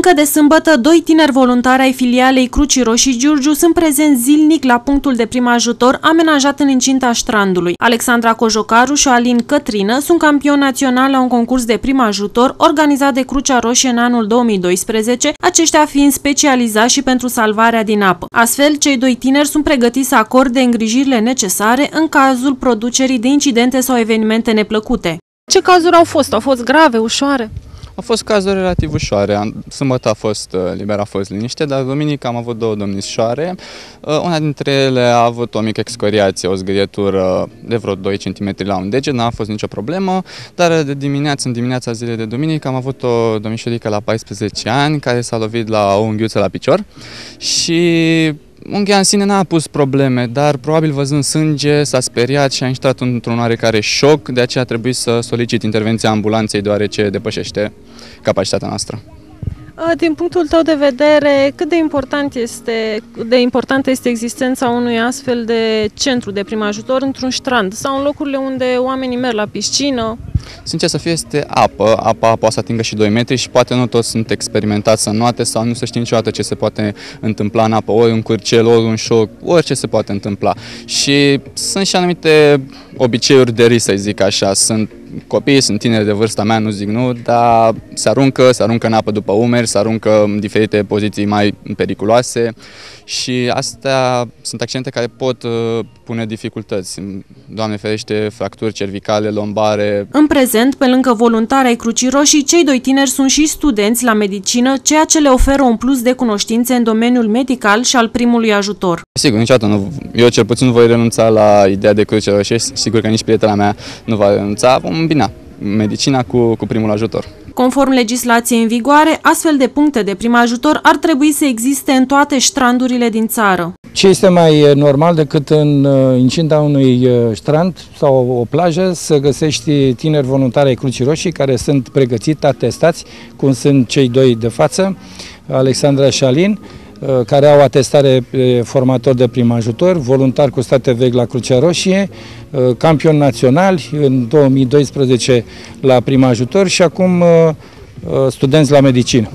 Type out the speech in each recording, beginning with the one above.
Încă de sâmbătă, doi tineri voluntari ai filialei Crucii Roșii Giurgiu sunt prezenți zilnic la punctul de prim ajutor amenajat în incinta Strandului. Alexandra Cojocaru și Alin Cătrină sunt campioni naționali la un concurs de prim ajutor organizat de Crucea Roșie în anul 2012, aceștia fiind specializați și pentru salvarea din apă. Astfel, cei doi tineri sunt pregătiți să acorde îngrijirile necesare în cazul producerii de incidente sau evenimente neplăcute. Ce cazuri au fost? Au fost grave, ușoare? Au fost cazuri relativ ușoare. Sâmbătă a fost liber, a fost liniște, dar duminică am avut două domnișoare. Una dintre ele a avut o mică excoriație, o zgârietură de vreo 2 cm la un deget, n-a fost nicio problemă, dar în dimineața zilei de duminică am avut o domnișorică la 14 ani care s-a lovit la o unghiuță la picior și unghia în sine n-a pus probleme, dar probabil văzând sânge s-a speriat și a intrat într-un oarecare șoc, de aceea a trebuit să solicit intervenția ambulanței deoarece depășește capacitatea noastră. Din punctul tău de vedere, cât de importantă este existența unui astfel de centru de prim ajutor într-un strand sau în locurile unde oamenii merg la piscină? Sincer să fie, este apă. Apa poate să atingă și 2 metri și poate nu toți sunt experimentați să înnoate sau nu se știe niciodată ce se poate întâmpla în apă, ori un cârcel, ori un șoc, orice se poate întâmpla. Și sunt și anumite obiceiuri de risc, să zic așa. Sunt copii, sunt tineri de vârsta mea, nu zic nu, dar se aruncă în apă după umeri, se aruncă în diferite poziții mai periculoase și astea sunt accidente care pot pune dificultăți. Doamne ferește, fracturi cervicale, lombare. În prezent, pe lângă voluntari ai Crucii Roșii, cei doi tineri sunt și studenți la medicină, ceea ce le oferă un plus de cunoștințe în domeniul medical și al primului ajutor. Sigur, niciodată eu cel puțin nu voi renunța la ideea de Crucea Roșie, sigur că nici prietena mea nu va renunța, vom îmbina medicina cu primul ajutor. Conform legislației în vigoare, astfel de puncte de prim ajutor ar trebui să existe în toate strandurile din țară. Ce este mai normal decât în incinta unui strand sau o plajă să găsești tineri voluntari ai Crucii Roșii care sunt pregătiți, atestați, cum sunt cei doi de față, Alexandra și Alin, care au atestare formator de prim ajutor, voluntari cu state vechi la Crucea Roșie, campioni naționali în 2012 la prim ajutor și acum studenți la medicină.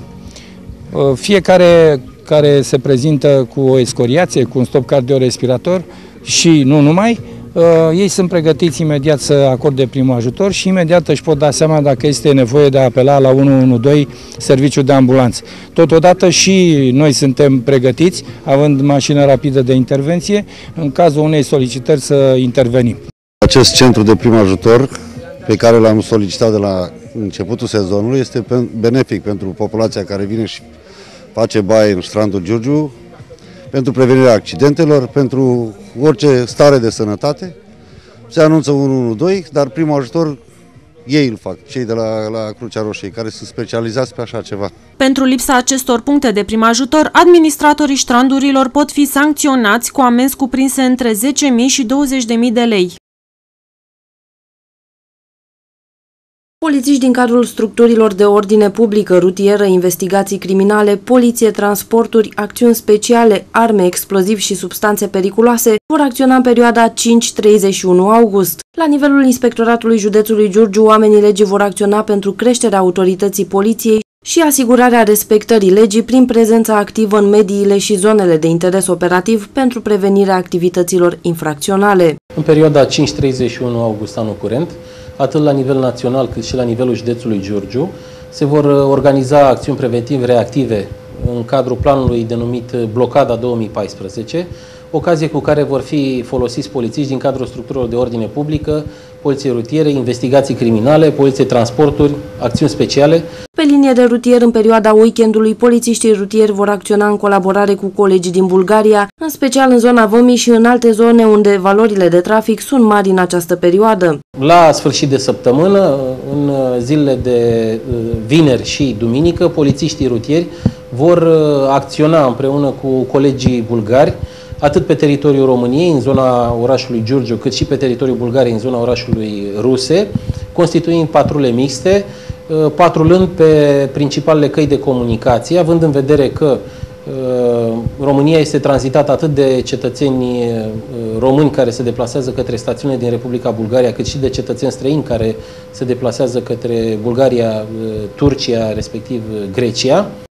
Fiecare care se prezintă cu o escoriație, cu un stop cardiorespirator și nu numai, ei sunt pregătiți imediat să acorde primul ajutor și imediat își pot da seama dacă este nevoie de a apela la 112, serviciul de ambulanță. Totodată și noi suntem pregătiți, având mașină rapidă de intervenție, în cazul unei solicitări să intervenim. Acest centru de prim ajutor pe care l-am solicitat de la începutul sezonului este benefic pentru populația care vine și face baie în strandul Giurgiu, pentru prevenirea accidentelor, pentru orice stare de sănătate. Se anunță 112, dar primul ajutor ei îl fac, cei de la Crucea Roșie, care sunt specializați pe așa ceva. Pentru lipsa acestor puncte de prim ajutor, administratorii strandurilor pot fi sancționați cu amenzi cuprinse între 10.000 și 20.000 de lei. Polițiști din cadrul structurilor de ordine publică, rutieră, investigații criminale, poliție, transporturi, acțiuni speciale, arme, explozivi și substanțe periculoase vor acționa în perioada 5-31 august. La nivelul Inspectoratului Județului Giurgiu, oamenii legii vor acționa pentru creșterea autorității poliției și asigurarea respectării legii prin prezența activă în mediile și zonele de interes operativ pentru prevenirea activităților infracționale. În perioada 5-31 august anul curent, atât la nivel național cât și la nivelul județului Giurgiu, se vor organiza acțiuni preventive reactive în cadrul planului denumit Blocada 2014, ocazie cu care vor fi folosiți polițiști din cadrul structurilor de ordine publică, poliție rutiere, investigații criminale, poliție transporturi, acțiuni speciale. Pe linie de rutier, în perioada weekendului, polițiștii rutieri vor acționa în colaborare cu colegii din Bulgaria, în special în zona Vămii și în alte zone unde valorile de trafic sunt mari în această perioadă. La sfârșit de săptămână, în zilele de vineri și duminică, polițiștii rutieri vor acționa împreună cu colegii bulgari, atât pe teritoriul României, în zona orașului Giurgiu, cât și pe teritoriul Bulgariei, în zona orașului Ruse, constituind patrule mixte, patrulând pe principalele căi de comunicație, având în vedere că România este tranzitată atât de cetățeni români care se deplasează către stațiunile din Republica Bulgaria, cât și de cetățeni străini care se deplasează către Bulgaria, Turcia, respectiv Grecia.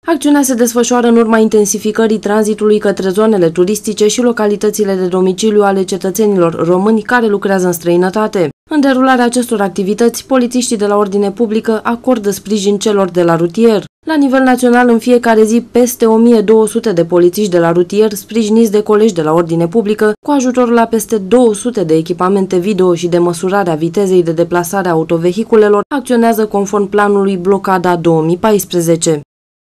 Acțiunea se desfășoară în urma intensificării tranzitului către zonele turistice și localitățile de domiciliu ale cetățenilor români care lucrează în străinătate. În derularea acestor activități, polițiștii de la Ordine Publică acordă sprijin celor de la rutier. La nivel național, în fiecare zi, peste 1200 de polițiști de la rutier, sprijiniți de colegi de la Ordine Publică, cu ajutor la peste 200 de echipamente video și de măsurare a vitezei de deplasare a autovehiculelor, acționează conform planului Blocada 2014.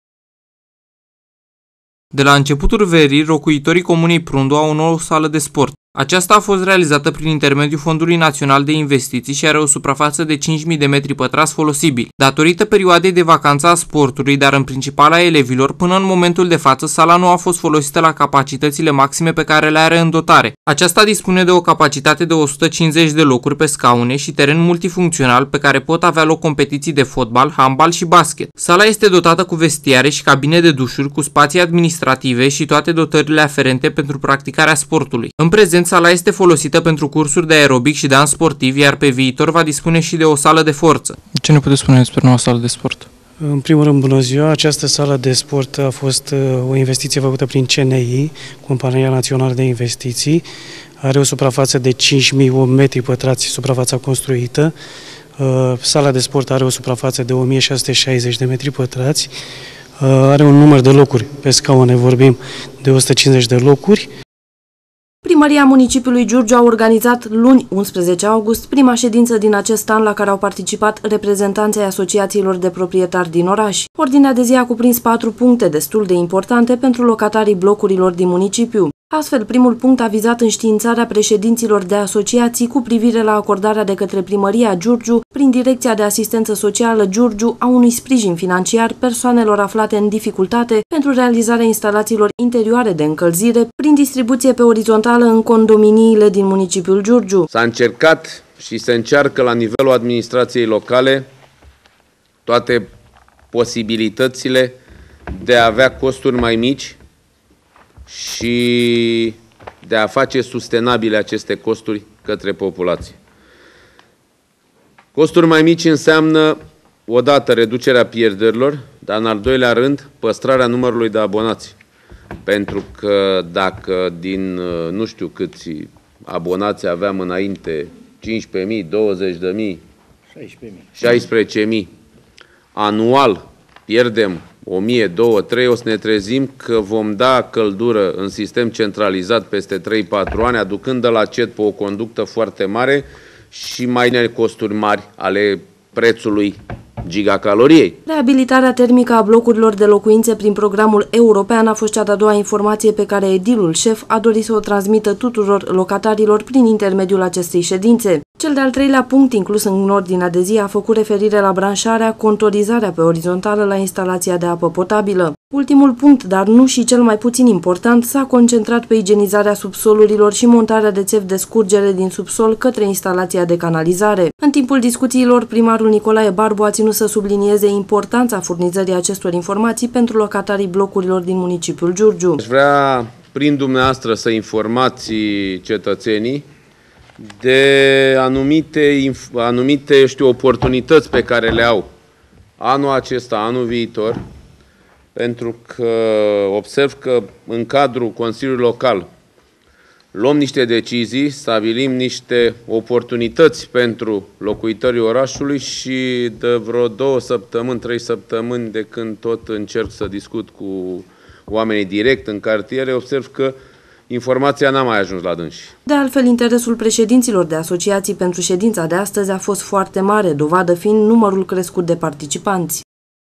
De la începutul verii, locuitorii comunei Prundu au o nouă sală de sport. Aceasta a fost realizată prin intermediul Fondului Național de Investiții și are o suprafață de 5.000 de metri pătrați folosibili. Datorită perioadei de vacanță a sportului, dar în principal a elevilor, până în momentul de față, sala nu a fost folosită la capacitățile maxime pe care le are în dotare. Aceasta dispune de o capacitate de 150 de locuri pe scaune și teren multifuncțional pe care pot avea loc competiții de fotbal, handbal și basket. Sala este dotată cu vestiare și cabine de dușuri, cu spații administrative și toate dotările aferente pentru practicarea sportului. În prezent, sala este folosită pentru cursuri de aerobic și dans sportiv, iar pe viitor va dispune și de o sală de forță. Ce ne puteți spune despre noua sală de sport? În primul rând, bună ziua! Această sală de sport a fost o investiție făcută prin CNI, Compania Națională de Investiții. Are o suprafață de 5.000 metri pătrați, suprafața construită. Sala de sport are o suprafață de 1.660 de metri pătrați. Are un număr de locuri, pe scaune vorbim de 150 de locuri. Primăria municipiului Giurgiu a organizat luni 11 august prima ședință din acest an la care au participat reprezentanții asociațiilor de proprietari din oraș. Ordinea de zi a cuprins 4 puncte destul de importante pentru locatarii blocurilor din municipiu. Astfel, primul punct a vizat înștiințarea președinților de asociații cu privire la acordarea de către Primăria Giurgiu, prin Direcția de Asistență Socială Giurgiu, a unui sprijin financiar persoanelor aflate în dificultate pentru realizarea instalațiilor interioare de încălzire, prin distribuție pe orizontală în condominiile din municipiul Giurgiu. S-a încercat și se încearcă la nivelul administrației locale toate posibilitățile de a avea costuri mai mici și de a face sustenabile aceste costuri către populație. Costuri mai mici înseamnă, odată, reducerea pierderilor, dar în al doilea rând, păstrarea numărului de abonați. Pentru că dacă din nu știu câți abonați aveam înainte, 15.000, 20.000, 16.000, anual pierdem 1.000, 2.000, 3.000, o să ne trezim că vom da căldură în sistem centralizat peste 3-4 ani, aducând de la CET pe o conductă foarte mare și mai costuri mari ale prețului gigacaloriei. Reabilitarea termică a blocurilor de locuințe prin programul european a fost cea de-a doua informație pe care edilul șef a dorit să o transmită tuturor locatarilor prin intermediul acestei ședințe. Cel de-al treilea punct inclus în ordinea de zi a făcut referire la branșarea, contorizarea pe orizontală la instalația de apă potabilă. Ultimul punct, dar nu și cel mai puțin important, s-a concentrat pe igienizarea subsolurilor și montarea de țevi de scurgere din subsol către instalația de canalizare. În timpul discuțiilor, primarul Nicolae Barbu a ținut să sublinieze importanța furnizării acestor informații pentru locatarii blocurilor din municipiul Giurgiu. Aș vrea, prin dumneavoastră, să informați cetățenii de anumite oportunități pe care le au anul acesta, anul viitor, pentru că observ că în cadrul Consiliului Local luăm niște decizii, stabilim niște oportunități pentru locuitorii orașului și de vreo 2 săptămâni, 3 săptămâni de când tot încerc să discut cu oamenii direct în cartiere, observ că informația n-a mai ajuns la dânsi. De altfel, interesul președinților de asociații pentru ședința de astăzi a fost foarte mare, dovadă fiind numărul crescut de participanți.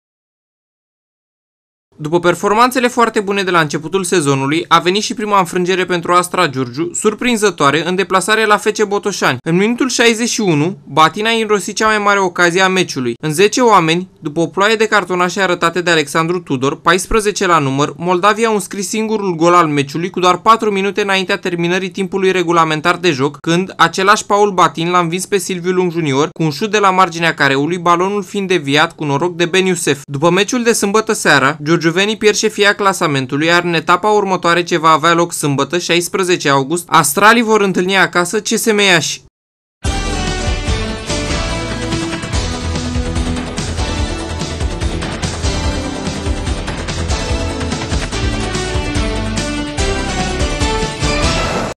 După performanțele foarte bune de la începutul sezonului, a venit și prima înfrângere pentru Astra Giurgiu, surprinzătoare, în deplasare la FC Botoșani. În minutul 61, Batina a înrosit cea mai mare ocazie a meciului. În 10 oameni, după o ploaie de cartonașe arătate de Alexandru Tudor, 14 la număr, Moldavia a înscris singurul gol al meciului cu doar 4 minute înaintea terminării timpului regulamentar de joc, când același Paul Batin l-a învins pe Silviu Lung Junior cu un șut de la marginea careului, balonul fiind deviat cu noroc de Ben Iusef. După meciul de sâmbătă seara, giurgiuvenii pierd șefia clasamentului, iar în etapa următoare ce va avea loc sâmbătă, 16 august, astralii vor întâlni acasă CSM Iași.